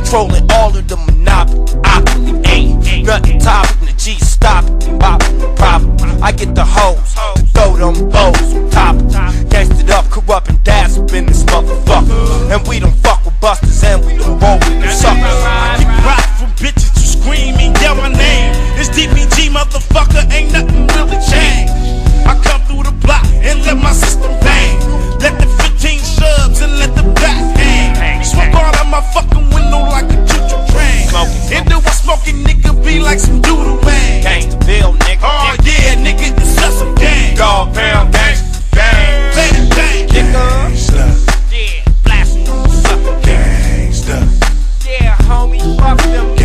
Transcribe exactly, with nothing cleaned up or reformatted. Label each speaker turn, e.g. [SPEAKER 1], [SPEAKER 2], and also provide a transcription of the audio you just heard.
[SPEAKER 1] controlling all of the monopoly. Ain't nothing topping the G stop it, pop it, problem. I get the hoes, throw them bows, top it. Gangsted up, corrupt and dazzled in this motherfucker. And we don't fuck with busters and we don't roll with the suckers.
[SPEAKER 2] I keep rock for bitches to scream and yell my name. It's D P G, motherfucker, ain't nothing really changed. I come through the block and let my system bang. Let the fifteen subs and let the back hang. Smoke all out my fucking window like a choo-choo train. And do a smoking nigga be like some doodle man.
[SPEAKER 1] Gangsta bill, nigga.
[SPEAKER 2] Oh yeah, nigga, it's just some gang.
[SPEAKER 1] Dog pound, gangsta gang.
[SPEAKER 2] Bang, bang,
[SPEAKER 1] Gangsta. Yeah, blasting on the sucker.
[SPEAKER 2] Gangsta.
[SPEAKER 1] Yeah, homie, fuck them